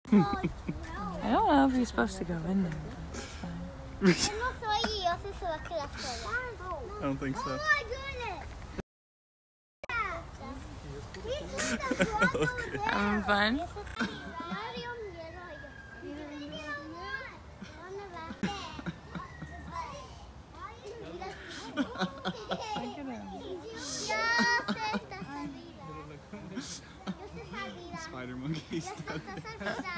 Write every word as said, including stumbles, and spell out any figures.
I don't know if you're supposed to go in there. But it's fine. I don't think so. Having fun? Spider monkey stuff.